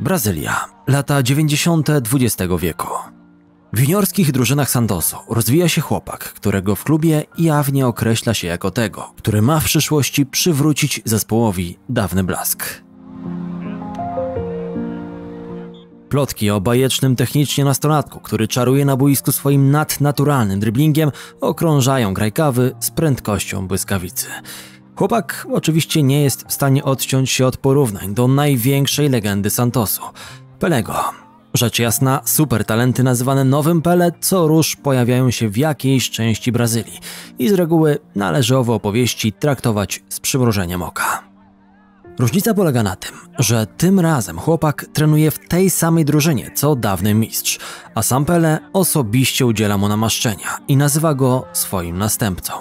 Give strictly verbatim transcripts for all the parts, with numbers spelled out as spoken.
Brazylia, lata dziewięćdziesiąte dwudziestego wieku. W juniorskich drużynach Santosu rozwija się chłopak, którego w klubie jawnie określa się jako tego, który ma w przyszłości przywrócić zespołowi dawny blask. Plotki o bajecznym technicznie nastolatku, który czaruje na boisku swoim nadnaturalnym driblingiem, okrążają grajkawy z prędkością błyskawicy. Chłopak oczywiście nie jest w stanie odciąć się od porównań do największej legendy Santosu – Pelego. Rzecz jasna, super talenty nazywane nowym Pele co róż pojawiają się w jakiejś części Brazylii i z reguły należy owe opowieści traktować z przymrużeniem oka. Różnica polega na tym, że tym razem chłopak trenuje w tej samej drużynie co dawny mistrz, a sam Pele osobiście udziela mu namaszczenia i nazywa go swoim następcą.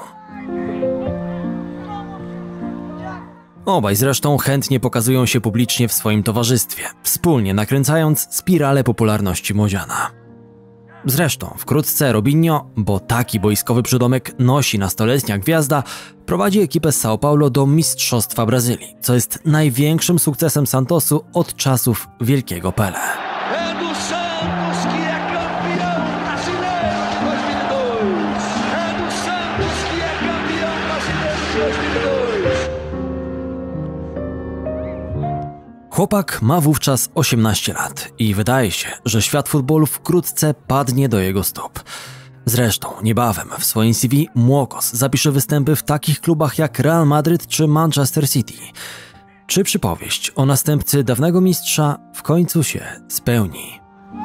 Obaj zresztą chętnie pokazują się publicznie w swoim towarzystwie, wspólnie nakręcając spiralę popularności młodziana. Zresztą wkrótce Robinho, bo taki boiskowy przydomek nosi nastoletnia gwiazda, prowadzi ekipę z São Paulo do Mistrzostwa Brazylii, co jest największym sukcesem Santosu od czasów wielkiego Pele. Chłopak ma wówczas osiemnaście lat i wydaje się, że świat futbolu wkrótce padnie do jego stóp. Zresztą niebawem w swoim C V Młokos zapisze występy w takich klubach jak Real Madryt czy Manchester City. Czy przypowieść o następcy dawnego mistrza w końcu się spełni?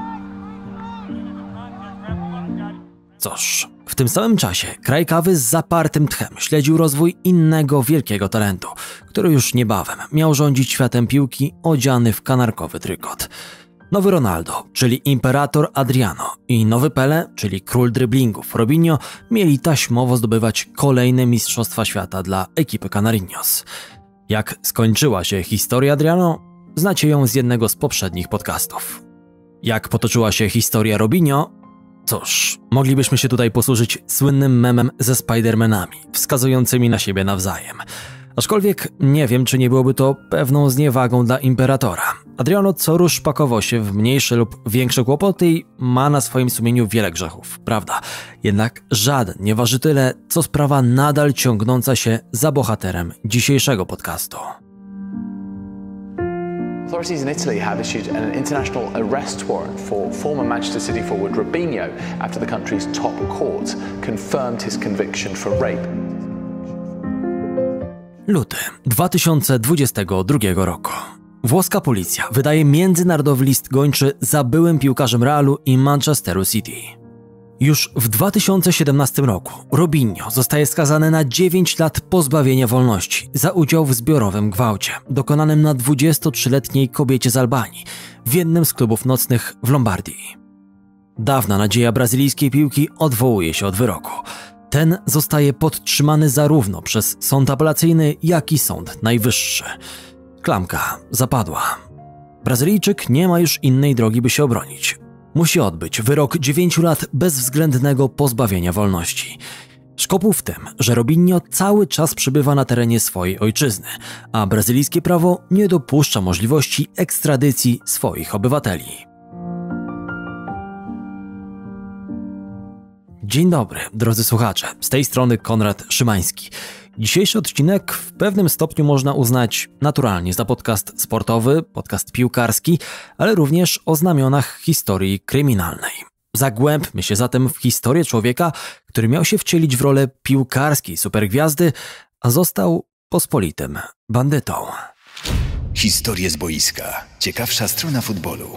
Cóż, w tym samym czasie kraj kawy z zapartym tchem śledził rozwój innego wielkiego talentu, który już niebawem miał rządzić światem piłki odziany w kanarkowy trykot. Nowy Ronaldo, czyli imperator Adriano, i nowy Pele, czyli król driblingów Robinho, mieli taśmowo zdobywać kolejne mistrzostwa świata dla ekipy Canarinhos. Jak skończyła się historia Adriano, znacie ją z jednego z poprzednich podcastów. Jak potoczyła się historia Robinho? Cóż, moglibyśmy się tutaj posłużyć słynnym memem ze Spidermanami, wskazującymi na siebie nawzajem. Aczkolwiek nie wiem, czy nie byłoby to pewną zniewagą dla imperatora. Adriano co rusz pakował się w mniejsze lub większe kłopoty i ma na swoim sumieniu wiele grzechów, prawda? Jednak żaden nie waży tyle, co sprawa nadal ciągnąca się za bohaterem dzisiejszego podcastu. Authorities in Italy have issued an international arrest warrant for former Manchester City forward Robinho after the country's top court confirmed his conviction for rape. Luty dwa tysiące dwudziestego drugiego roku. Włoska policja wydaje międzynarodowy list gończy za byłym piłkarzem Realu i Manchesteru City. Już w dwa tysiące siedemnastym roku Robinho zostaje skazany na dziewięć lat pozbawienia wolności za udział w zbiorowym gwałcie dokonanym na dwudziestotrzyletniej kobiecie z Albanii w jednym z klubów nocnych w Lombardii. Dawna nadzieja brazylijskiej piłki odwołuje się od wyroku. Ten zostaje podtrzymany zarówno przez sąd apelacyjny, jak i sąd najwyższy. Klamka zapadła. Brazylijczyk nie ma już innej drogi, by się obronić. Musi odbyć wyrok dziewięciu lat bezwzględnego pozbawienia wolności. Szkopuł w tym, że Robinho cały czas przebywa na terenie swojej ojczyzny, a brazylijskie prawo nie dopuszcza możliwości ekstradycji swoich obywateli. Dzień dobry, drodzy słuchacze, z tej strony Konrad Szymański. Dzisiejszy odcinek w pewnym stopniu można uznać naturalnie za podcast sportowy, podcast piłkarski, ale również o znamionach historii kryminalnej. Zagłębmy się zatem w historię człowieka, który miał się wcielić w rolę piłkarskiej supergwiazdy, a został pospolitym bandytą. Historie z boiska. Ciekawsza strona futbolu.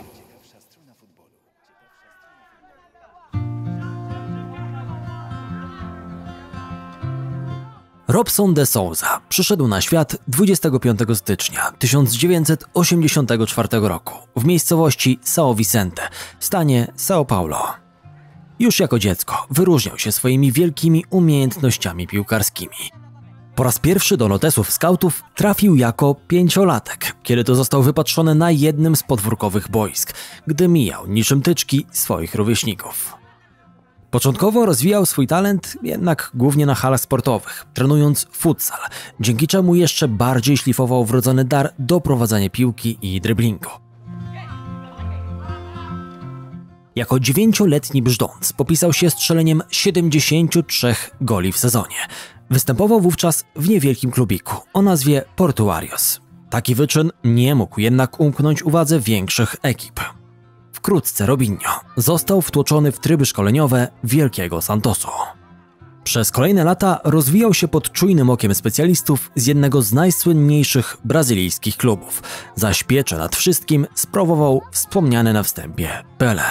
Robson de Souza przyszedł na świat dwudziestego piątego stycznia tysiąc dziewięćset osiemdziesiątego czwartego roku w miejscowości São Vicente w stanie São Paulo. Już jako dziecko wyróżniał się swoimi wielkimi umiejętnościami piłkarskimi. Po raz pierwszy do notesów skautów trafił jako pięciolatek, kiedy to został wypatrzony na jednym z podwórkowych boisk, gdy mijał niczym tyczki swoich rówieśników. Początkowo rozwijał swój talent jednak głównie na halach sportowych, trenując futsal, dzięki czemu jeszcze bardziej szlifował wrodzony dar do prowadzenia piłki i driblingu. Jako dziewięcioletni brzdąc popisał się strzeleniem siedemdziesięciu trzech goli w sezonie. Występował wówczas w niewielkim klubiku o nazwie Portuarios. Taki wyczyn nie mógł jednak umknąć uwadze większych ekip. Wkrótce Robinho został wtłoczony w tryby szkoleniowe Wielkiego Santosu. Przez kolejne lata rozwijał się pod czujnym okiem specjalistów z jednego z najsłynniejszych brazylijskich klubów, zaś pieczę nad wszystkim sprawował wspomniany na wstępie Pelé.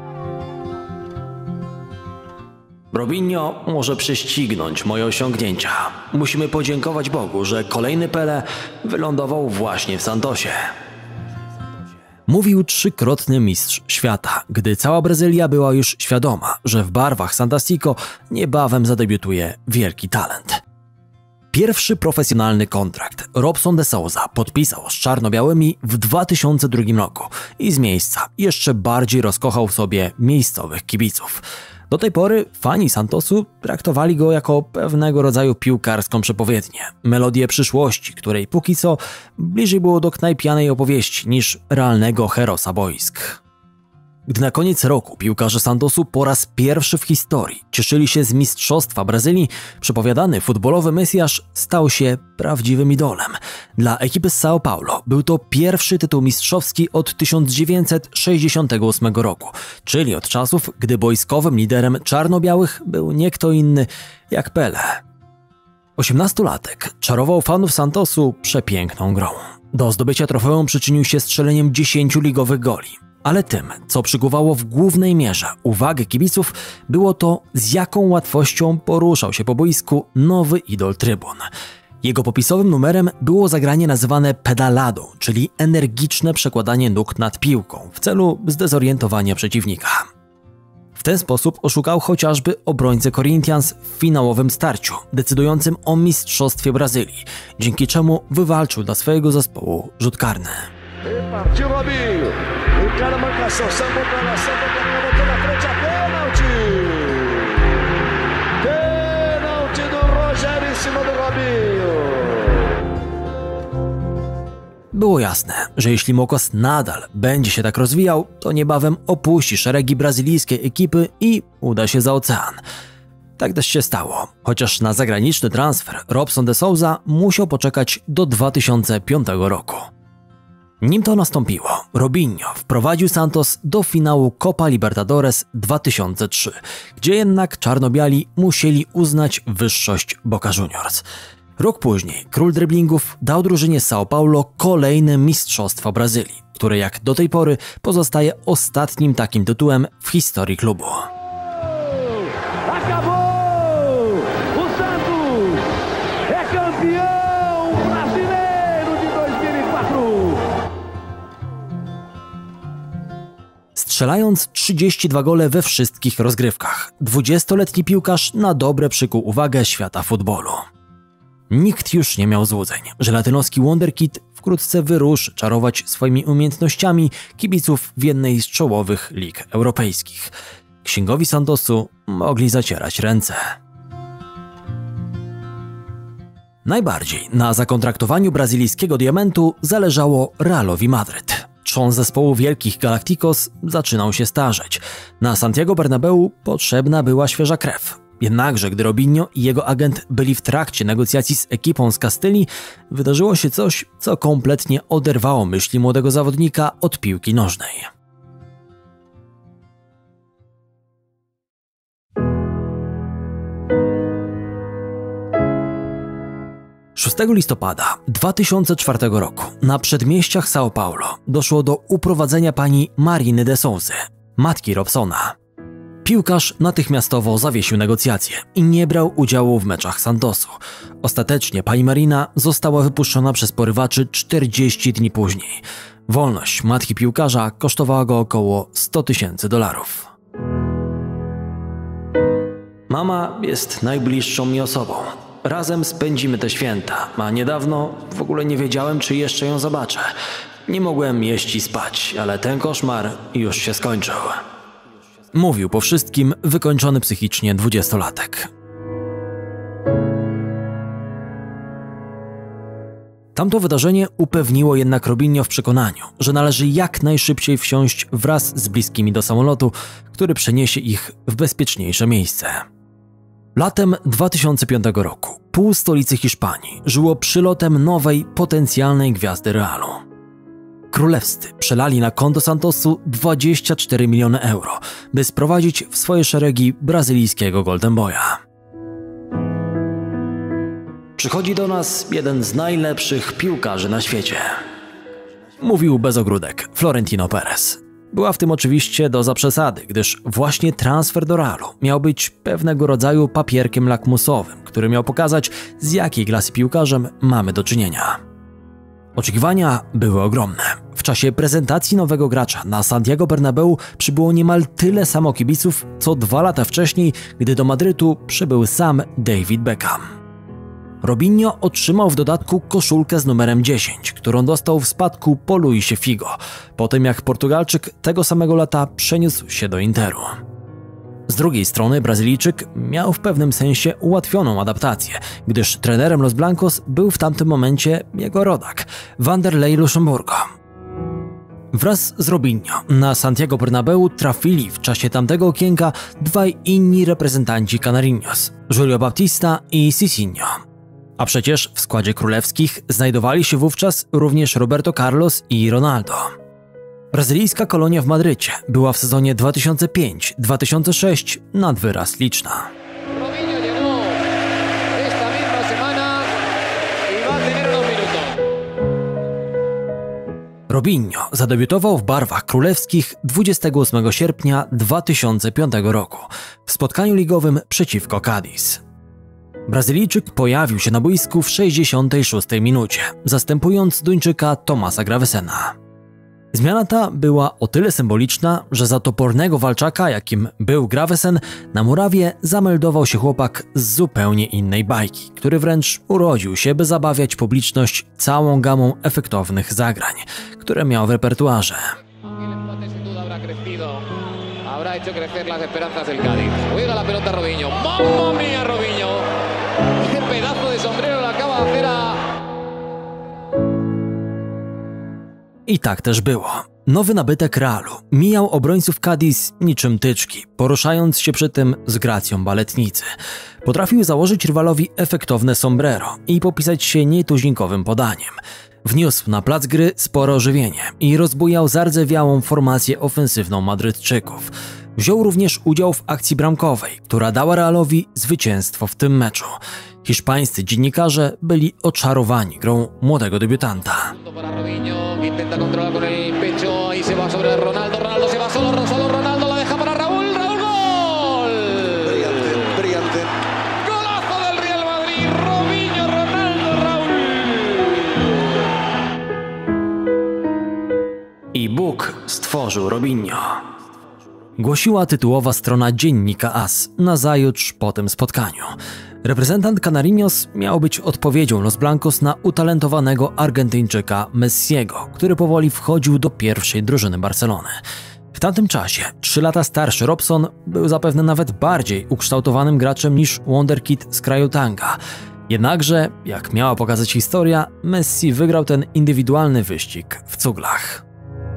Robinho może prześcignąć moje osiągnięcia. Musimy podziękować Bogu, że kolejny Pelé wylądował właśnie w Santosie. Mówił trzykrotny mistrz świata, gdy cała Brazylia była już świadoma, że w barwach Santastico niebawem zadebiutuje wielki talent. Pierwszy profesjonalny kontrakt Robson de Souza podpisał z czarno-białymi w dwa tysiące drugim roku i z miejsca jeszcze bardziej rozkochał w sobie miejscowych kibiców. Do tej pory fani Santosu traktowali go jako pewnego rodzaju piłkarską przepowiednię, melodię przyszłości, której póki co bliżej było do knajpianej opowieści niż realnego herosa boisk. Gdy na koniec roku piłkarze Santosu po raz pierwszy w historii cieszyli się z mistrzostwa Brazylii, przepowiadany futbolowy mesjasz stał się prawdziwym idolem. Dla ekipy z São Paulo był to pierwszy tytuł mistrzowski od tysiąc dziewięćset sześćdziesiątego ósmego roku, czyli od czasów, gdy boiskowym liderem czarno-białych był nie kto inny jak Pelé. Osiemnastolatek czarował fanów Santosu przepiękną grą. Do zdobycia trofeum przyczynił się strzeleniem dziesięciu ligowych goli. Ale tym, co przykuwało w głównej mierze uwagę kibiców, było to, z jaką łatwością poruszał się po boisku nowy idol trybun. Jego popisowym numerem było zagranie nazywane pedaladą, czyli energiczne przekładanie nóg nad piłką w celu zdezorientowania przeciwnika. W ten sposób oszukał chociażby obrońcę Corinthians w finałowym starciu, decydującym o mistrzostwie Brazylii, dzięki czemu wywalczył dla swojego zespołu rzut karny. Partiu Robinho, encara a marcação, sambou pra lá, sambou pra cá, botou na frente a pênalti! Pênalti do Rogério em cima do Robinho! Było jasne, że jeśli Mocos nadal będzie się tak rozwijał, to niebawem opuści szeregi brazylijskiej ekipy i uda się za ocean. Tak też się stało, chociaż na zagraniczny transfer Robson de Souza musiał poczekać do dwa tysiące piątego roku. Nim to nastąpiło, Robinho wprowadził Santos do finału Copa Libertadores dwa tysiące trzeci, gdzie jednak czarno-biali musieli uznać wyższość Boca Juniors. Rok później król driblingów dał drużynie São Paulo kolejne mistrzostwo Brazylii, które jak do tej pory pozostaje ostatnim takim tytułem w historii klubu. Strzelając trzydzieści dwa gole we wszystkich rozgrywkach, dwudziestoletni piłkarz na dobre przykuł uwagę świata futbolu. Nikt już nie miał złudzeń, że latynoski wonderkid wkrótce wyruszy czarować swoimi umiejętnościami kibiców w jednej z czołowych lig europejskich. Księgowi Santosu mogli zacierać ręce. Najbardziej na zakontraktowaniu brazylijskiego diamentu zależało Realowi Madryt. Trzon zespołu Wielkich Galacticos zaczynał się starzeć. Na Santiago Bernabeu potrzebna była świeża krew. Jednakże, gdy Robinho i jego agent byli w trakcie negocjacji z ekipą z Kastylii, wydarzyło się coś, co kompletnie oderwało myśli młodego zawodnika od piłki nożnej. szóstego listopada dwa tysiące czwartego roku na przedmieściach São Paulo doszło do uprowadzenia pani Mariny de Souzy, matki Robsona. Piłkarz natychmiastowo zawiesił negocjacje i nie brał udziału w meczach Santosu. Ostatecznie pani Marina została wypuszczona przez porywaczy czterdzieści dni później. Wolność matki piłkarza kosztowała go około sto tysięcy dolarów. Mama jest najbliższą mi osobą. Razem spędzimy te święta, a niedawno w ogóle nie wiedziałem, czy jeszcze ją zobaczę. Nie mogłem jeść i spać, ale ten koszmar już się skończył. Mówił po wszystkim wykończony psychicznie dwudziestolatek. Tamto wydarzenie upewniło jednak Robinho w przekonaniu, że należy jak najszybciej wsiąść wraz z bliskimi do samolotu, który przeniesie ich w bezpieczniejsze miejsce. Latem dwa tysiące piątego roku pół stolicy Hiszpanii żyło przylotem nowej, potencjalnej gwiazdy Realu. Królewscy przelali na konto Santosu dwadzieścia cztery miliony euro, by sprowadzić w swoje szeregi brazylijskiego Golden Boya. Przychodzi do nas jeden z najlepszych piłkarzy na świecie. Mówił bez ogródek Florentino Perez. Była w tym oczywiście doza przesady, gdyż właśnie transfer do Realu miał być pewnego rodzaju papierkiem lakmusowym, który miał pokazać, z jakiej klasy piłkarzem mamy do czynienia. Oczekiwania były ogromne. W czasie prezentacji nowego gracza na Santiago Bernabeu przybyło niemal tyle samo kibiców, co dwa lata wcześniej, gdy do Madrytu przybył sam David Beckham. Robinho otrzymał w dodatku koszulkę z numerem dziesięć, którą dostał w spadku po Luisie Figo, po tym jak Portugalczyk tego samego lata przeniósł się do Interu. Z drugiej strony Brazylijczyk miał w pewnym sensie ułatwioną adaptację, gdyż trenerem Los Blancos był w tamtym momencie jego rodak, Wanderlei Luxemburgo. Wraz z Robinho na Santiago Bernabeu trafili w czasie tamtego okienka dwaj inni reprezentanci Canarinhos, Julio Baptista i Cicinho. A przecież w składzie królewskich znajdowali się wówczas również Roberto Carlos i Ronaldo. Brazylijska kolonia w Madrycie była w sezonie dwa tysiące piąty dwa tysiące szósty nad wyraz liczna. Robinho zadebiutował w barwach królewskich dwudziestego ósmego sierpnia dwa tysiące piątego roku w spotkaniu ligowym przeciwko Cádiz. Brazylijczyk pojawił się na boisku w sześćdziesiątej szóstej minucie, zastępując Duńczyka Thomasa Gravesena. Zmiana ta była o tyle symboliczna, że za topornego walczaka, jakim był Gravesen, na murawie zameldował się chłopak z zupełnie innej bajki, który wręcz urodził się, by zabawiać publiczność całą gamą efektownych zagrań, które miał w repertuarze. I tak też było. Nowy nabytek Realu mijał obrońców Cádiz niczym tyczki, poruszając się przy tym z gracją baletnicy. Potrafił założyć rywalowi efektowne sombrero i popisać się nietuzinkowym podaniem. Wniósł na plac gry spore ożywienie i rozbujał zardzewiałą formację ofensywną Madrytczyków. Wziął również udział w akcji bramkowej, która dała Realowi zwycięstwo w tym meczu. Hiszpańscy dziennikarze byli oczarowani grą młodego debiutanta. I Bóg stworzył Robinho. Głosiła tytułowa strona dziennika As nazajutrz po tym spotkaniu. Reprezentant Canarinhos miał być odpowiedzią Los Blancos na utalentowanego Argentyńczyka Messiego, który powoli wchodził do pierwszej drużyny Barcelony. W tamtym czasie trzy lata starszy Robson był zapewne nawet bardziej ukształtowanym graczem niż Wonderkid z kraju Tanga. Jednakże, jak miała pokazać historia, Messi wygrał ten indywidualny wyścig w cuglach.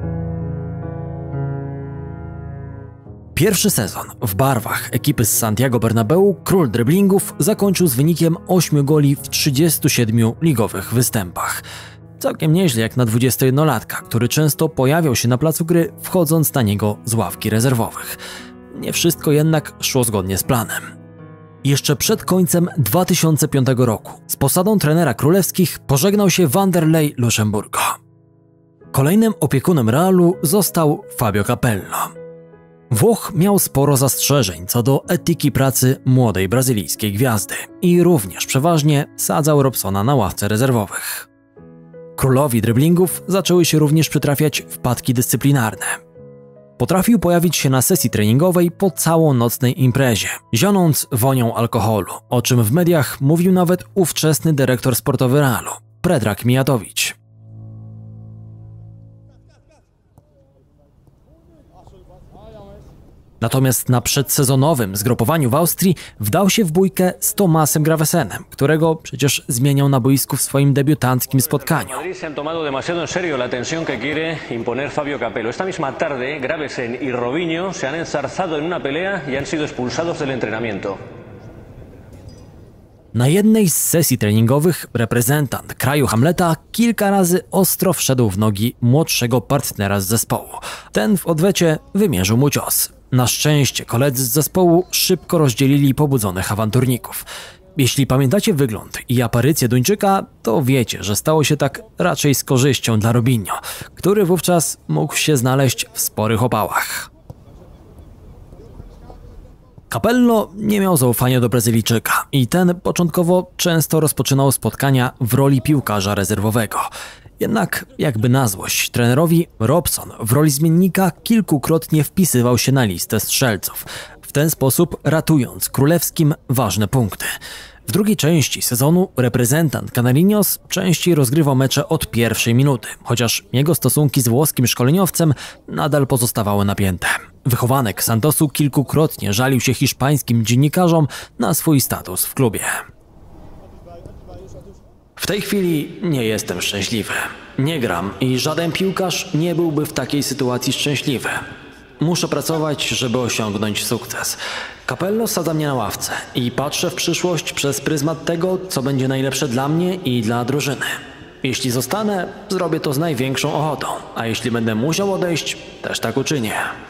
Pierwszy sezon w barwach ekipy z Santiago Bernabeu król driblingów zakończył z wynikiem ośmiu goli w trzydziestu siedmiu ligowych występach. Całkiem nieźle jak na dwudziestojednolatka, który często pojawiał się na placu gry, wchodząc na niego z ławki rezerwowych. Nie wszystko jednak szło zgodnie z planem. Jeszcze przed końcem dwa tysiące piątego roku z posadą trenera królewskich pożegnał się Wanderlei Luxemburgo. Kolejnym opiekunem Realu został Fabio Capello. Włoch miał sporo zastrzeżeń co do etyki pracy młodej brazylijskiej gwiazdy i również przeważnie sadzał Robsona na ławce rezerwowych. Królowi driblingów zaczęły się również przytrafiać wpadki dyscyplinarne. Potrafił pojawić się na sesji treningowej po całonocnej imprezie, zionąc wonią alkoholu, o czym w mediach mówił nawet ówczesny dyrektor sportowy Realu, Predrag Mijatowicz. Natomiast na przedsezonowym zgrupowaniu w Austrii wdał się w bójkę z Tomasem Gravesenem, którego przecież zmieniał na boisku w swoim debiutanckim spotkaniu. Se han tomado demasiado en serio la tensión que quiere imponer Fabio Capello. Esta misma tarde, Gravesen y Robinho se han enzarzado en una pelea y han sido expulsados del entrenamiento. Na jednej z sesji treningowych reprezentant kraju Hamleta kilka razy ostro wszedł w nogi młodszego partnera z zespołu. Ten w odwecie wymierzył mu cios. Na szczęście koledzy z zespołu szybko rozdzielili pobudzonych awanturników. Jeśli pamiętacie wygląd i aparycję Duńczyka, to wiecie, że stało się tak raczej z korzyścią dla Robinho, który wówczas mógł się znaleźć w sporych opałach. Capello nie miał zaufania do Brazylijczyka i ten początkowo często rozpoczynał spotkania w roli piłkarza rezerwowego. Jednak jakby na złość trenerowi, Robson w roli zmiennika kilkukrotnie wpisywał się na listę strzelców, w ten sposób ratując królewskim ważne punkty. W drugiej części sezonu reprezentant Canarinhos częściej rozgrywał mecze od pierwszej minuty, chociaż jego stosunki z włoskim szkoleniowcem nadal pozostawały napięte. Wychowanek Santosu kilkukrotnie żalił się hiszpańskim dziennikarzom na swój status w klubie. W tej chwili nie jestem szczęśliwy. Nie gram i żaden piłkarz nie byłby w takiej sytuacji szczęśliwy. Muszę pracować, żeby osiągnąć sukces. Capello sadza mnie na ławce i patrzę w przyszłość przez pryzmat tego, co będzie najlepsze dla mnie i dla drużyny. Jeśli zostanę, zrobię to z największą ochotą, a jeśli będę musiał odejść, też tak uczynię.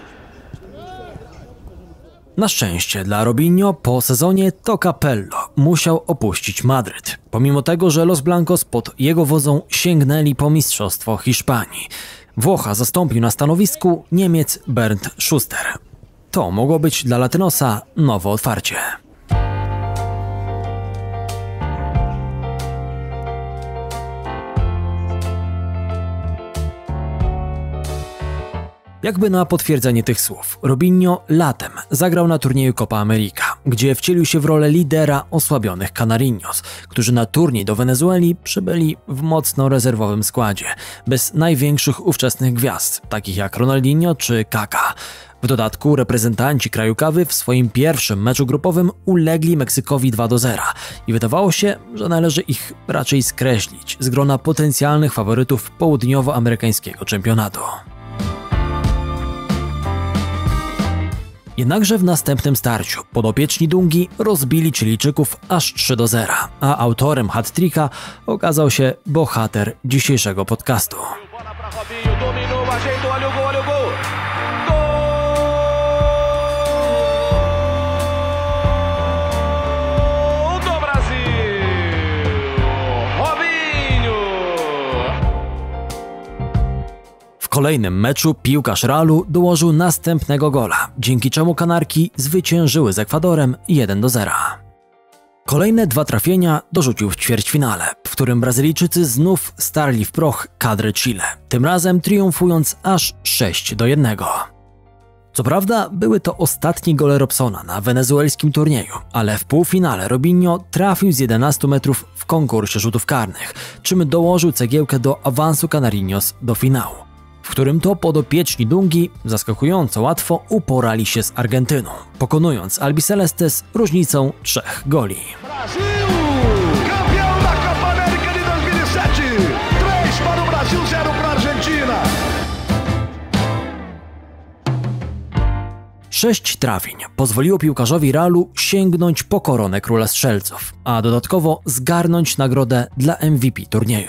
Na szczęście dla Robinho po sezonie to Capello musiał opuścić Madryt, pomimo tego, że Los Blancos pod jego wodzą sięgnęli po mistrzostwo Hiszpanii. Włocha zastąpił na stanowisku Niemiec Bernd Schuster. To mogło być dla Latynosa nowe otwarcie. Jakby na potwierdzenie tych słów, Robinho latem zagrał na turnieju Copa America, gdzie wcielił się w rolę lidera osłabionych Canarinhos, którzy na turniej do Wenezueli przybyli w mocno rezerwowym składzie, bez największych ówczesnych gwiazd, takich jak Ronaldinho czy Kaká. W dodatku reprezentanci kraju kawy w swoim pierwszym meczu grupowym ulegli Meksykowi dwa do zera i wydawało się, że należy ich raczej skreślić z grona potencjalnych faworytów południowoamerykańskiego czempionatu. Jednakże w następnym starciu podopieczni Dungi rozbili Chilijczyków aż trzy do zera, a autorem hat-tricka okazał się bohater dzisiejszego podcastu. W kolejnym meczu piłkarz Realu dołożył następnego gola, dzięki czemu Kanarki zwyciężyły z Ekwadorem jeden do zera. Kolejne dwa trafienia dorzucił w ćwierćfinale, w którym Brazylijczycy znów starli w proch kadrę Chile, tym razem triumfując aż sześć do jednego. Co prawda były to ostatnie gole Robsona na wenezuelskim turnieju, ale w półfinale Robinho trafił z jedenastu metrów w konkursie rzutów karnych, czym dołożył cegiełkę do awansu Canarinhos do finału, w którym to podopieczni Dungi zaskakująco łatwo uporali się z Argentyną, pokonując Albicelestes różnicą trzech goli. Brasil! Campeão da Copa América de dois mil e sete! três para o Brasil, zero para a Argentina! Sześć trafień pozwoliło piłkarzowi Realu sięgnąć po koronę króla strzelców, a dodatkowo zgarnąć nagrodę dla M V P turnieju.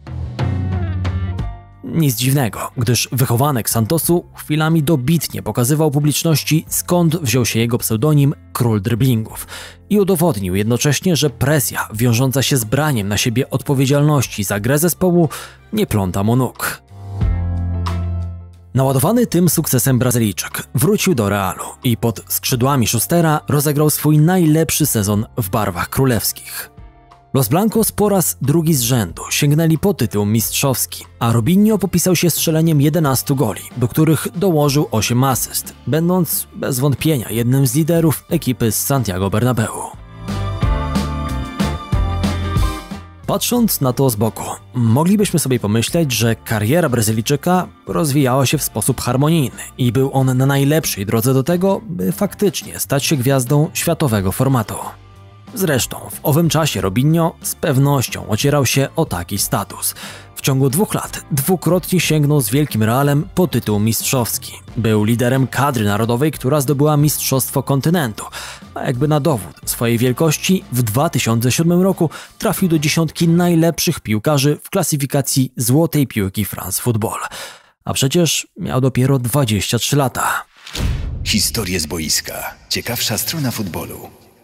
Nic dziwnego, gdyż wychowanek Santosu chwilami dobitnie pokazywał publiczności, skąd wziął się jego pseudonim Król Dryblingów i udowodnił jednocześnie, że presja wiążąca się z braniem na siebie odpowiedzialności za grę zespołu nie pląta mu nóg. Naładowany tym sukcesem Brazylijczyk wrócił do Realu i pod skrzydłami Schustera rozegrał swój najlepszy sezon w barwach królewskich. Los Blancos po raz drugi z rzędu sięgnęli po tytuł mistrzowski, a Robinho popisał się strzeleniem jedenastu goli, do których dołożył osiem asyst, będąc bez wątpienia jednym z liderów ekipy z Santiago Bernabeu. Patrząc na to z boku, moglibyśmy sobie pomyśleć, że kariera Brazylijczyka rozwijała się w sposób harmonijny i był on na najlepszej drodze do tego, by faktycznie stać się gwiazdą światowego formatu. Zresztą w owym czasie Robinho z pewnością ocierał się o taki status. W ciągu dwóch lat dwukrotnie sięgnął z Wielkim Realem po tytuł mistrzowski. Był liderem kadry narodowej, która zdobyła Mistrzostwo Kontynentu, a jakby na dowód swojej wielkości w dwa tysiące siódmym roku trafił do dziesiątki najlepszych piłkarzy w klasyfikacji Złotej Piłki France Football. A przecież miał dopiero dwadzieścia trzy lata. Historie z boiska. Ciekawsza strona futbolu.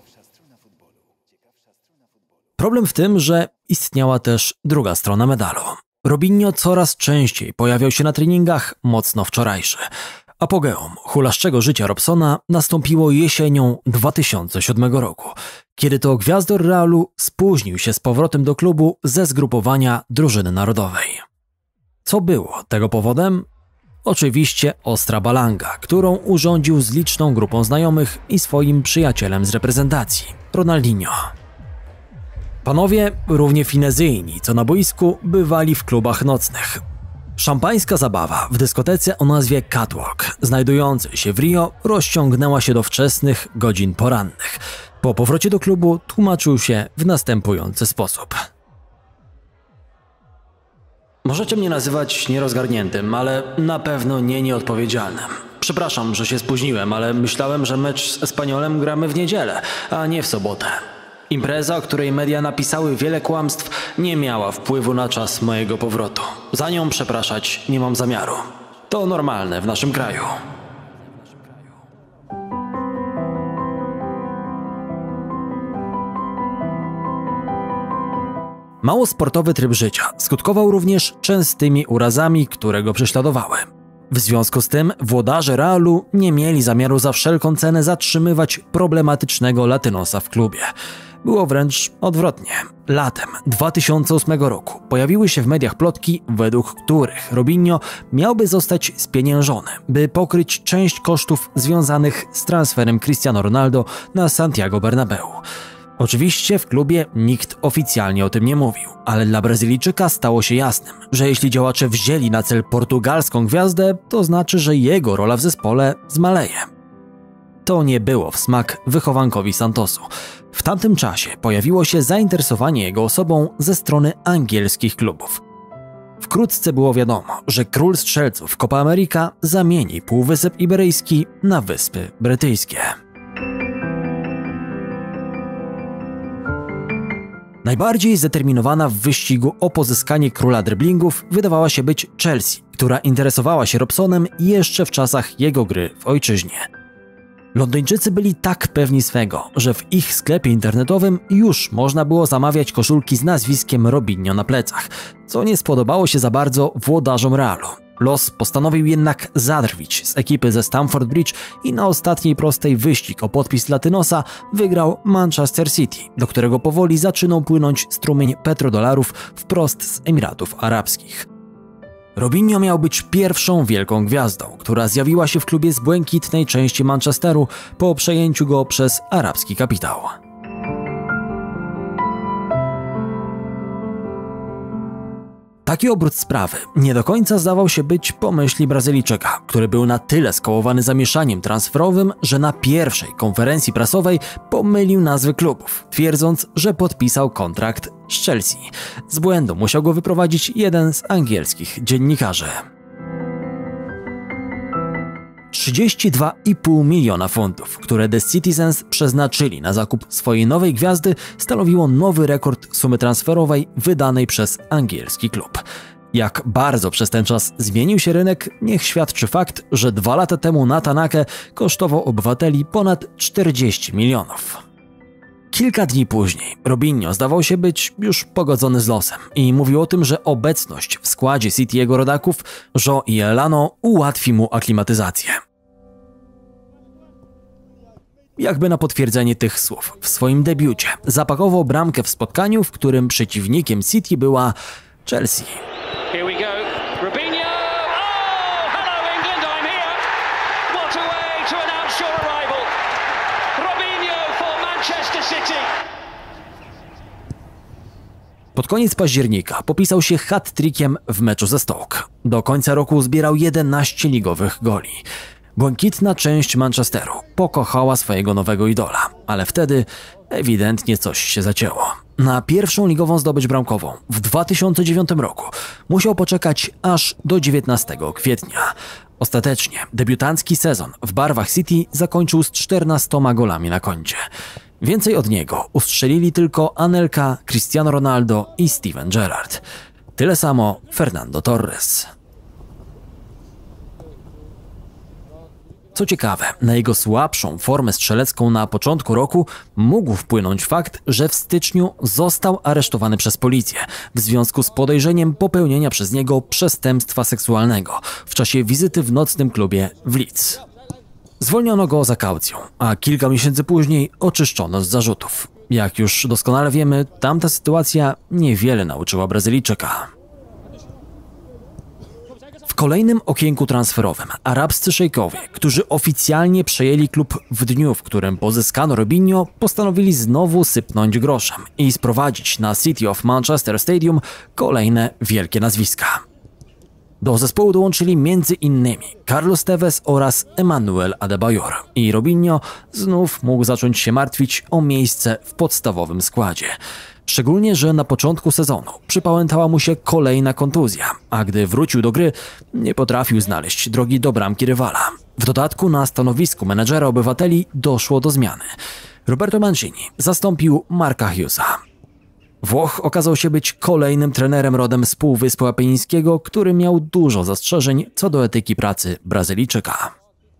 Problem w tym, że istniała też druga strona medalu. Robinho coraz częściej pojawiał się na treningach mocno wczorajszy. Apogeum hulaszczego życia Robsona nastąpiło jesienią dwa tysiące siódmego roku, kiedy to gwiazdor Realu spóźnił się z powrotem do klubu ze zgrupowania drużyny narodowej. Co było tego powodem? Oczywiście ostra balanga, którą urządził z liczną grupą znajomych i swoim przyjacielem z reprezentacji, Ronaldinho. Panowie, równie finezyjni co na boisku, bywali w klubach nocnych. Szampańska zabawa w dyskotece o nazwie Catwalk, znajdującej się w Rio, rozciągnęła się do wczesnych godzin porannych. Po powrocie do klubu tłumaczył się w następujący sposób. Możecie mnie nazywać nierozgarniętym, ale na pewno nie nieodpowiedzialnym. Przepraszam, że się spóźniłem, ale myślałem, że mecz z Espanyolem gramy w niedzielę, a nie w sobotę. Impreza, o której media napisały wiele kłamstw, nie miała wpływu na czas mojego powrotu. Za nią przepraszać nie mam zamiaru. To normalne w naszym kraju. Mało sportowy tryb życia skutkował również częstymi urazami, które go prześladowały. W związku z tym włodarze Realu nie mieli zamiaru za wszelką cenę zatrzymywać problematycznego latynosa w klubie. Było wręcz odwrotnie. Latem dwa tysiące ósmego roku pojawiły się w mediach plotki, według których Robinho miałby zostać spieniężony, by pokryć część kosztów związanych z transferem Cristiano Ronaldo na Santiago Bernabeu. Oczywiście w klubie nikt oficjalnie o tym nie mówił, ale dla Brazylijczyka stało się jasnym, że jeśli działacze wzięli na cel portugalską gwiazdę, to znaczy, że jego rola w zespole zmaleje. To nie było w smak wychowankowi Santosu. W tamtym czasie pojawiło się zainteresowanie jego osobą ze strony angielskich klubów. Wkrótce było wiadomo, że król strzelców Copa America zamieni Półwysep Iberyjski na Wyspy Brytyjskie. Najbardziej zdeterminowana w wyścigu o pozyskanie króla driblingów wydawała się być Chelsea, która interesowała się Robsonem jeszcze w czasach jego gry w ojczyźnie. Londyńczycy byli tak pewni swego, że w ich sklepie internetowym już można było zamawiać koszulki z nazwiskiem Robinho na plecach, co nie spodobało się za bardzo włodarzom Realu. Los postanowił jednak zadrwić z ekipy ze Stamford Bridge i na ostatniej prostej wyścig o podpis Latynosa wygrał Manchester City, do którego powoli zaczynał płynąć strumień petrodolarów wprost z Emiratów Arabskich. Robinho miał być pierwszą wielką gwiazdą, która zjawiła się w klubie z błękitnej części Manchesteru po przejęciu go przez arabski kapitał. Taki obrót sprawy nie do końca zdawał się być po myśli Brazylijczyka, który był na tyle skołowany zamieszaniem transferowym, że na pierwszej konferencji prasowej pomylił nazwy klubów, twierdząc, że podpisał kontrakt z Chelsea. Z błędu musiał go wyprowadzić jeden z angielskich dziennikarzy. trzydzieści dwa i pół miliona funtów, które The Citizens przeznaczyli na zakup swojej nowej gwiazdy, stanowiło nowy rekord sumy transferowej wydanej przez angielski klub. Jak bardzo przez ten czas zmienił się rynek, niech świadczy fakt, że dwa lata temu Nathan Ake kosztował obywateli ponad czterdzieści milionów. Kilka dni później Robinho zdawał się być już pogodzony z losem i mówił o tym, że obecność w składzie City jego rodaków, Jo i Elano, ułatwi mu aklimatyzację. Jakby na potwierdzenie tych słów, w swoim debiucie zapakował bramkę w spotkaniu, w którym przeciwnikiem City była Chelsea. Here we go. Robinho! Oh, hello England, I'm here. What a way to announce your arrival. Robinho for Manchester City. Pod koniec października popisał się hat-trickiem w meczu ze Stoke. Do końca roku zbierał jedenaście ligowych goli. Błękitna część Manchesteru pokochała swojego nowego idola, ale wtedy ewidentnie coś się zacięło. Na pierwszą ligową zdobycz bramkową w dwa tysiące dziewiątym roku musiał poczekać aż do dziewiętnastego kwietnia. Ostatecznie debiutancki sezon w barwach City zakończył z czternastoma golami na koncie. Więcej od niego ustrzelili tylko Anelka, Cristiano Ronaldo i Steven Gerrard. Tyle samo Fernando Torres. Co ciekawe, na jego słabszą formę strzelecką na początku roku mógł wpłynąć fakt, że w styczniu został aresztowany przez policję w związku z podejrzeniem popełnienia przez niego przestępstwa seksualnego w czasie wizyty w nocnym klubie w Leeds. Zwolniono go za kaucją, a kilka miesięcy później oczyszczono z zarzutów. Jak już doskonale wiemy, tamta sytuacja niewiele nauczyła Brazylijczyka. W kolejnym okienku transferowym arabscy szejkowie, którzy oficjalnie przejęli klub w dniu, w którym pozyskano Robinho, postanowili znowu sypnąć groszem i sprowadzić na City of Manchester Stadium kolejne wielkie nazwiska. Do zespołu dołączyli między innymi Carlos Tevez oraz Emmanuel Adebayor i Robinho znów mógł zacząć się martwić o miejsce w podstawowym składzie. Szczególnie, że na początku sezonu przypałętała mu się kolejna kontuzja, a gdy wrócił do gry, nie potrafił znaleźć drogi do bramki rywala. W dodatku na stanowisku menedżera obywateli doszło do zmiany. Roberto Mancini zastąpił Marka Hughesa. Włoch okazał się być kolejnym trenerem rodem z Półwyspu Apenińskiego, który miał dużo zastrzeżeń co do etyki pracy Brazylijczyka.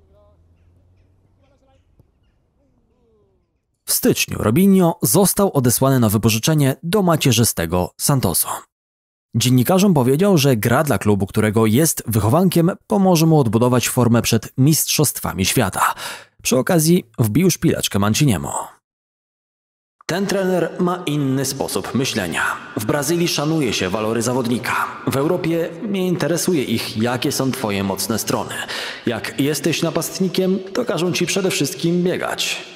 W styczniu Robinho został odesłany na wypożyczenie do macierzystego Santosu. Dziennikarzom powiedział, że gra dla klubu, którego jest wychowankiem, pomoże mu odbudować formę przed Mistrzostwami Świata. Przy okazji wbił szpileczkę Manciniemu. Ten trener ma inny sposób myślenia. W Brazylii szanuje się walory zawodnika. W Europie nie interesuje ich, jakie są twoje mocne strony. Jak jesteś napastnikiem, to każą ci przede wszystkim biegać.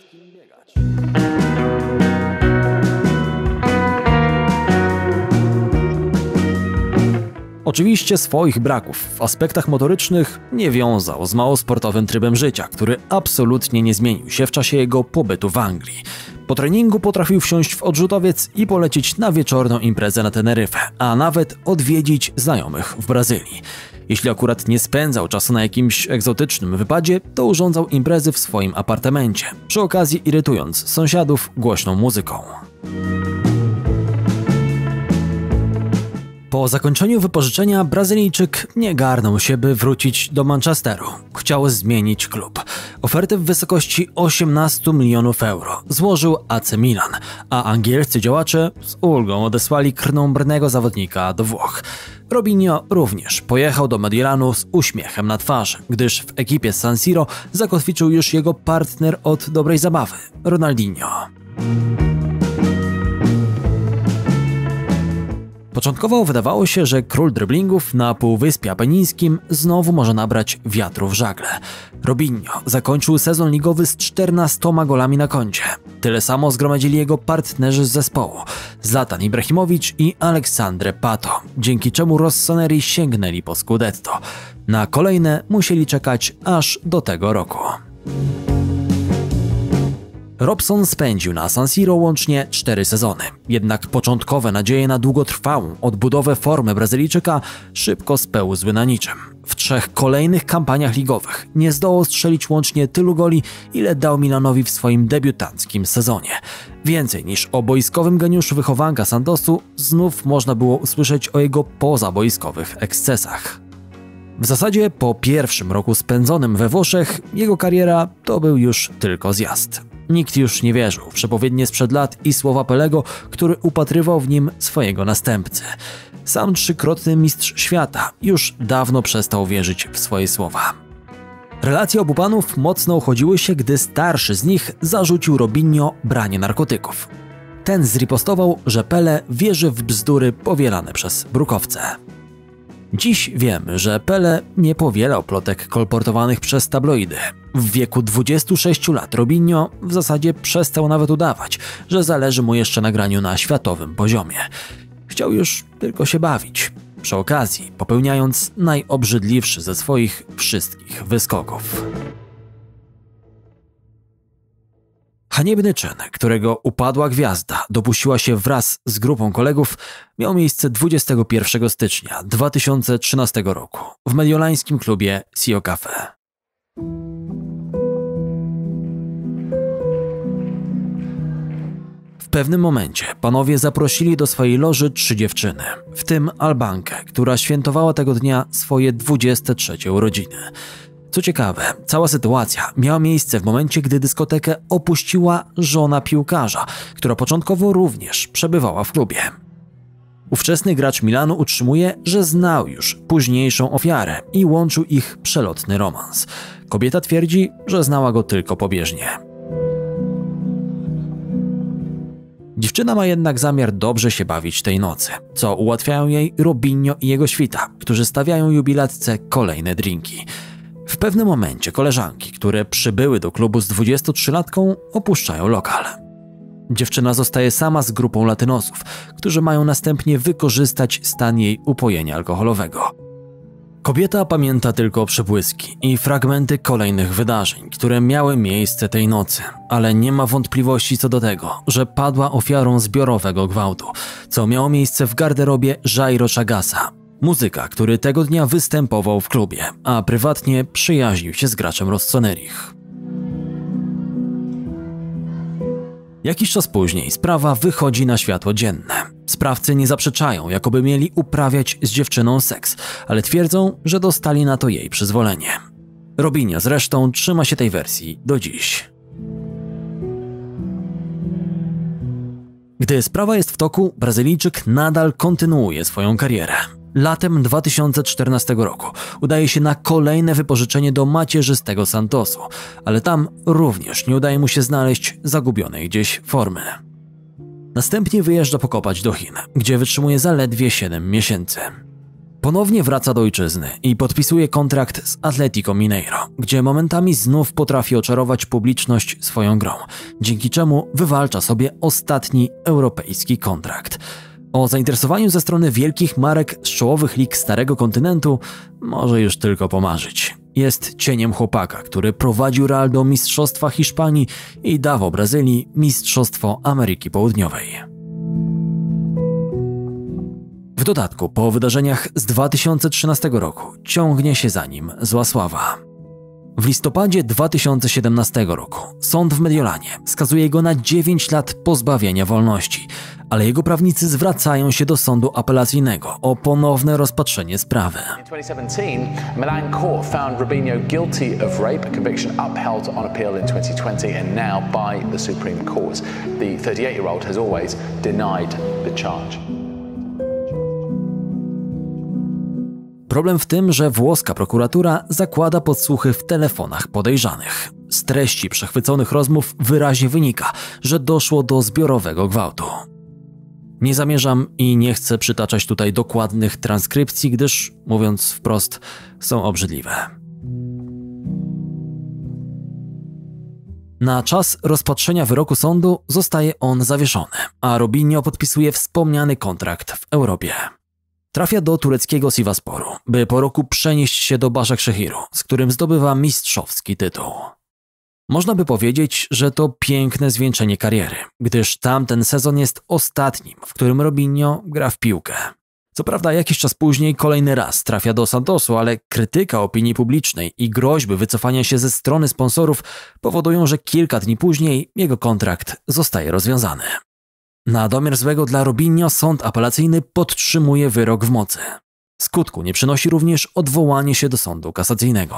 Oczywiście swoich braków w aspektach motorycznych nie wiązał z małosportowym trybem życia, który absolutnie nie zmienił się w czasie jego pobytu w Anglii. Po treningu potrafił wsiąść w odrzutowiec i polecieć na wieczorną imprezę na Teneryfę, a nawet odwiedzić znajomych w Brazylii. Jeśli akurat nie spędzał czasu na jakimś egzotycznym wypadzie, to urządzał imprezy w swoim apartamencie, przy okazji irytując sąsiadów głośną muzyką. Po zakończeniu wypożyczenia Brazylijczyk nie garnął się, by wrócić do Manchesteru. Chciał zmienić klub. Ofertę w wysokości osiemnastu milionów euro złożył A C Milan, a angielscy działacze z ulgą odesłali krnąbrnego zawodnika do Włoch. Robinho również pojechał do Mediolanu z uśmiechem na twarzy, gdyż w ekipie San Siro zakotwiczył już jego partner od dobrej zabawy, Ronaldinho. Początkowo wydawało się, że król driblingów na Półwyspie Apenińskim znowu może nabrać wiatru w żagle. Robinho zakończył sezon ligowy z czternastoma golami na koncie. Tyle samo zgromadzili jego partnerzy z zespołu, Zlatan Ibrahimowicz i Aleksandre Pato, dzięki czemu rossoneri sięgnęli po Scudetto. Na kolejne musieli czekać aż do tego roku. Robson spędził na San Siro łącznie cztery sezony, jednak początkowe nadzieje na długotrwałą odbudowę formy Brazylijczyka szybko spełzły na niczym. W trzech kolejnych kampaniach ligowych nie zdołał strzelić łącznie tylu goli, ile dał Milanowi w swoim debiutanckim sezonie. Więcej niż o boiskowym geniuszu wychowanka Santosu znów można było usłyszeć o jego pozaboiskowych ekscesach. W zasadzie po pierwszym roku spędzonym we Włoszech jego kariera to był już tylko zjazd. Nikt już nie wierzył w przepowiednie sprzed lat i słowa Pelego, który upatrywał w nim swojego następcy. Sam trzykrotny mistrz świata już dawno przestał wierzyć w swoje słowa. Relacje obu panów mocno uchodziły się, gdy starszy z nich zarzucił Robinho branie narkotyków. Ten zripostował, że Pele wierzy w bzdury powielane przez brukowce. Dziś wiemy, że Pele nie powielał plotek kolportowanych przez tabloidy. W wieku dwudziestu sześciu lat Robinho w zasadzie przestał nawet udawać, że zależy mu jeszcze na graniu na światowym poziomie. Chciał już tylko się bawić, przy okazji popełniając najobrzydliwszy ze swoich wszystkich wyskoków. Haniebny czyn, którego upadła gwiazda dopuściła się wraz z grupą kolegów, miał miejsce dwudziestego pierwszego stycznia dwa tysiące trzynastego roku w mediolańskim klubie Sio Cafe. W pewnym momencie panowie zaprosili do swojej loży trzy dziewczyny, w tym Albankę, która świętowała tego dnia swoje dwudzieste trzecie urodziny. Co ciekawe, cała sytuacja miała miejsce w momencie, gdy dyskotekę opuściła żona piłkarza, która początkowo również przebywała w klubie. Ówczesny gracz Milanu utrzymuje, że znał już późniejszą ofiarę i łączył ich przelotny romans. Kobieta twierdzi, że znała go tylko pobieżnie. Dziewczyna ma jednak zamiar dobrze się bawić tej nocy, co ułatwiają jej Robinho i jego świta, którzy stawiają jubilatce kolejne drinki. W pewnym momencie koleżanki, które przybyły do klubu z dwudziestotrzylatką, opuszczają lokal. Dziewczyna zostaje sama z grupą latynosów, którzy mają następnie wykorzystać stan jej upojenia alkoholowego. Kobieta pamięta tylko przebłyski i fragmenty kolejnych wydarzeń, które miały miejsce tej nocy, ale nie ma wątpliwości co do tego, że padła ofiarą zbiorowego gwałtu, co miało miejsce w garderobie Jairo Chagasa, muzyka, który tego dnia występował w klubie, a prywatnie przyjaźnił się z graczem Rossoneriich. Jakiś czas później sprawa wychodzi na światło dzienne. Sprawcy nie zaprzeczają, jakoby mieli uprawiać z dziewczyną seks, ale twierdzą, że dostali na to jej przyzwolenie. Robinho zresztą trzyma się tej wersji do dziś. Gdy sprawa jest w toku, Brazylijczyk nadal kontynuuje swoją karierę. Latem dwa tysiące czternastego roku udaje się na kolejne wypożyczenie do macierzystego Santosu, ale tam również nie udaje mu się znaleźć zagubionej gdzieś formy. Następnie wyjeżdża pokopać do Chin, gdzie wytrzymuje zaledwie siedem miesięcy. Ponownie wraca do ojczyzny i podpisuje kontrakt z Atlético Mineiro, gdzie momentami znów potrafi oczarować publiczność swoją grą, dzięki czemu wywalcza sobie ostatni europejski kontrakt. O zainteresowaniu ze strony wielkich marek z czołowych lig Starego Kontynentu może już tylko pomarzyć. Jest cieniem chłopaka, który prowadził Real do Mistrzostwa Hiszpanii i dawał Brazylii Mistrzostwo Ameryki Południowej. W dodatku po wydarzeniach z dwa tysiące trzynastego roku ciągnie się za nim zła sława. W listopadzie dwa tysiące siedemnastego roku sąd w Mediolanie skazuje go na dziewięć lat pozbawienia wolności, ale jego prawnicy zwracają się do sądu apelacyjnego o ponowne rozpatrzenie sprawy. In twenty seventeen, Milan court found Robinho guilty of rape, a conviction upheld on appeal in twenty twenty and now by the Supreme Court. The thirty-eight-year-old has always denied the charge. Problem w tym, że włoska prokuratura zakłada podsłuchy w telefonach podejrzanych. Z treści przechwyconych rozmów wyraźnie wynika, że doszło do zbiorowego gwałtu. Nie zamierzam i nie chcę przytaczać tutaj dokładnych transkrypcji, gdyż, mówiąc wprost, są obrzydliwe. Na czas rozpatrzenia wyroku sądu zostaje on zawieszony, a Robinho podpisuje wspomniany kontrakt w Europie. Trafia do tureckiego Sivassporu, by po roku przenieść się do Başakşehiru, z którym zdobywa mistrzowski tytuł. Można by powiedzieć, że to piękne zwieńczenie kariery, gdyż tamten sezon jest ostatnim, w którym Robinho gra w piłkę. Co prawda jakiś czas później kolejny raz trafia do Santosu, ale krytyka opinii publicznej i groźby wycofania się ze strony sponsorów powodują, że kilka dni później jego kontrakt zostaje rozwiązany. Na domiar złego dla Robinho sąd apelacyjny podtrzymuje wyrok w mocy. Skutku nie przynosi również odwołanie się do sądu kasacyjnego.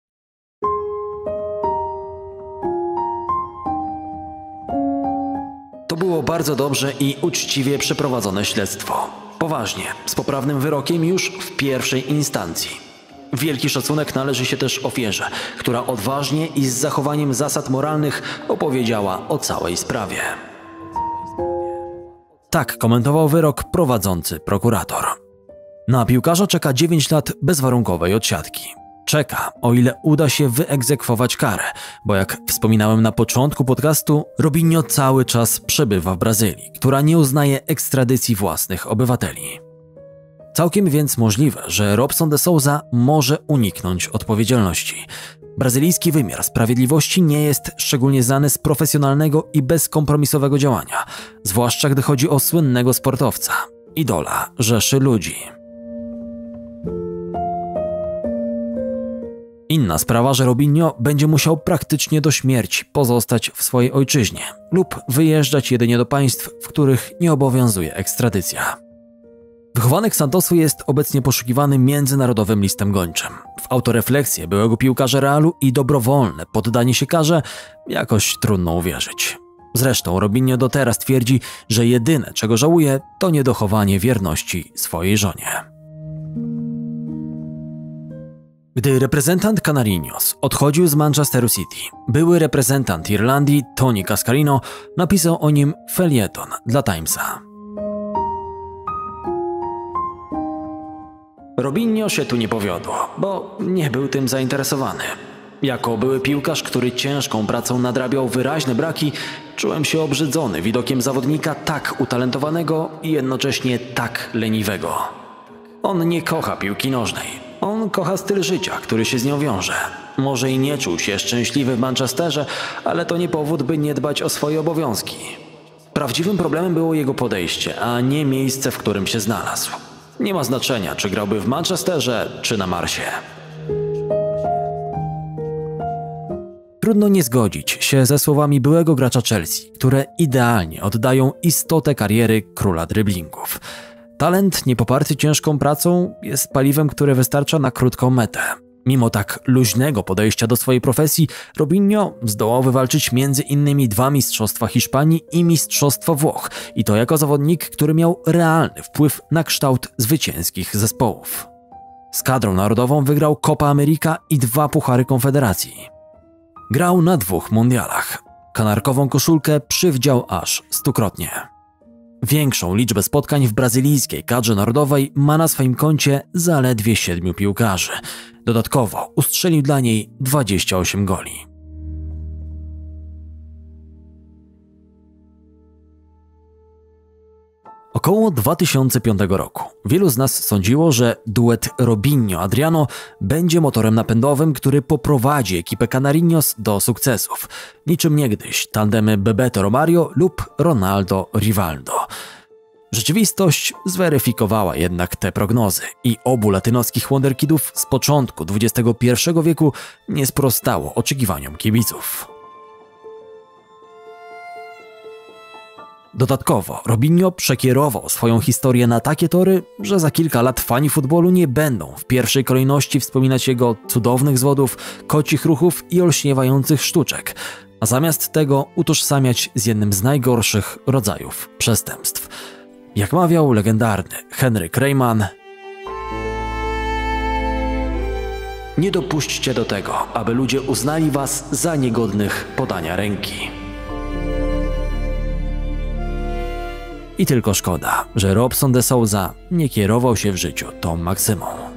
To było bardzo dobrze i uczciwie przeprowadzone śledztwo. Poważnie, z poprawnym wyrokiem już w pierwszej instancji. Wielki szacunek należy się też ofierze, która odważnie i z zachowaniem zasad moralnych opowiedziała o całej sprawie. Tak komentował wyrok prowadzący prokurator. Na piłkarza czeka dziewięć lat bezwarunkowej odsiadki. Czeka, o ile uda się wyegzekwować karę, bo jak wspominałem na początku podcastu, Robinho cały czas przebywa w Brazylii, która nie uznaje ekstradycji własnych obywateli. Całkiem więc możliwe, że Robson de Souza może uniknąć odpowiedzialności. Brazylijski wymiar sprawiedliwości nie jest szczególnie znany z profesjonalnego i bezkompromisowego działania, zwłaszcza gdy chodzi o słynnego sportowca, idola rzeszy ludzi. Inna sprawa, że Robinho będzie musiał praktycznie do śmierci pozostać w swojej ojczyźnie lub wyjeżdżać jedynie do państw, w których nie obowiązuje ekstradycja. Wychowanek Santosu jest obecnie poszukiwany międzynarodowym listem gończym. W autorefleksję byłego piłkarza Realu i dobrowolne poddanie się karze jakoś trudno uwierzyć. Zresztą Robinho do teraz twierdzi, że jedyne, czego żałuje, to niedochowanie wierności swojej żonie. Gdy reprezentant Canarinhos odchodził z Manchesteru City, były reprezentant Irlandii Tony Cascarino napisał o nim felieton dla Timesa. Robinho się tu nie powiodło, bo nie był tym zainteresowany. Jako były piłkarz, który ciężką pracą nadrabiał wyraźne braki, czułem się obrzydzony widokiem zawodnika tak utalentowanego i jednocześnie tak leniwego. On nie kocha piłki nożnej. On kocha styl życia, który się z nią wiąże. Może i nie czuł się szczęśliwy w Manchesterze, ale to nie powód, by nie dbać o swoje obowiązki. Prawdziwym problemem było jego podejście, a nie miejsce, w którym się znalazł. Nie ma znaczenia, czy grałby w Manchesterze, czy na Marsie. Trudno nie zgodzić się ze słowami byłego gracza Chelsea, które idealnie oddają istotę kariery króla driblingów. Talent niepoparty ciężką pracą jest paliwem, które wystarcza na krótką metę. Mimo tak luźnego podejścia do swojej profesji, Robinho zdołał wywalczyć między innymi dwa mistrzostwa Hiszpanii i mistrzostwo Włoch, i to jako zawodnik, który miał realny wpływ na kształt zwycięskich zespołów. Z kadrą narodową wygrał Copa America i dwa Puchary Konfederacji. Grał na dwóch mundialach. Kanarkową koszulkę przywdział aż stukrotnie. Większą liczbę spotkań w brazylijskiej kadrze narodowej ma na swoim koncie zaledwie siedmiu piłkarzy. Dodatkowo ustrzelił dla niej dwadzieścia osiem goli. Około dwa tysiące piątego roku wielu z nas sądziło, że duet Robinho-Adriano będzie motorem napędowym, który poprowadzi ekipę Canarinhos do sukcesów, niczym niegdyś tandemy Bebeto-Romario lub Ronaldo-Rivaldo. Rzeczywistość zweryfikowała jednak te prognozy i obu latynoskich wonderkidów z początku dwudziestego pierwszego wieku nie sprostało oczekiwaniom kibiców. Dodatkowo Robinho przekierował swoją historię na takie tory, że za kilka lat fani futbolu nie będą w pierwszej kolejności wspominać jego cudownych zwodów, kocich ruchów i olśniewających sztuczek, a zamiast tego utożsamiać z jednym z najgorszych rodzajów przestępstw. Jak mawiał legendarny Henryk Reimann: nie dopuśćcie do tego, aby ludzie uznali was za niegodnych podania ręki. I tylko szkoda, że Robson de Souza nie kierował się w życiu tą maksymą.